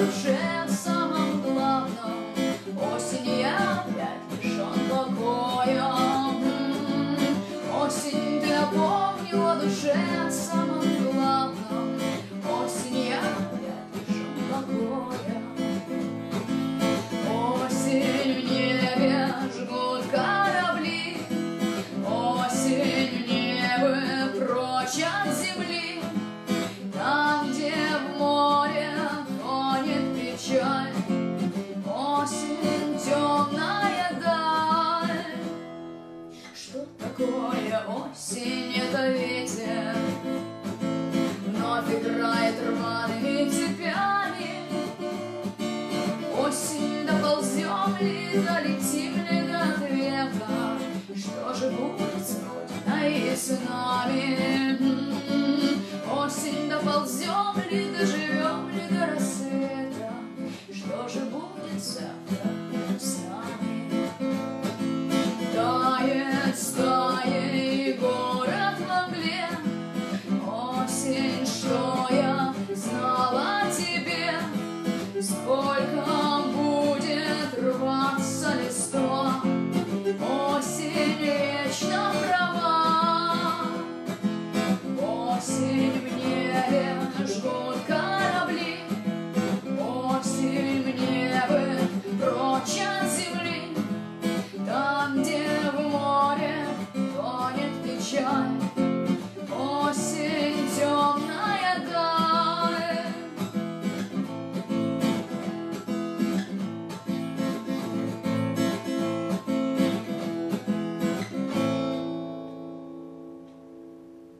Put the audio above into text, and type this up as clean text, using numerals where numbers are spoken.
душе о самом главном. Осень я опять лишен покоя. Осень, ты напомнил о душе о самом главном. Осень, я опять лишен покоя. Осень, в небе жгут корабли. Осень, в небе прочь от земли. Там, где в море тонет печаль. Осень, темная даль. Что такое осень? Это ветер вновь играет рваными цепями. Осень, доползем ли, долетим ли до ответа? Что же будет с Родиной и с нами? Осень, доползем ли, доживем ли до рассвета?